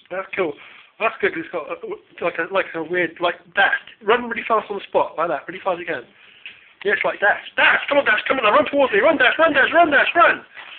That's cool. That's good. 'Cause it's got like a weird dash. Run really fast on the spot like that, really fast as you can. Yeah, it's like dash. Dash! Come on, dash! Come on, now, run towards me! Run, dash! Run, dash! Run, dash! Run!